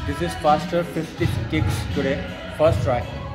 This is faster 50 kicks today. First try.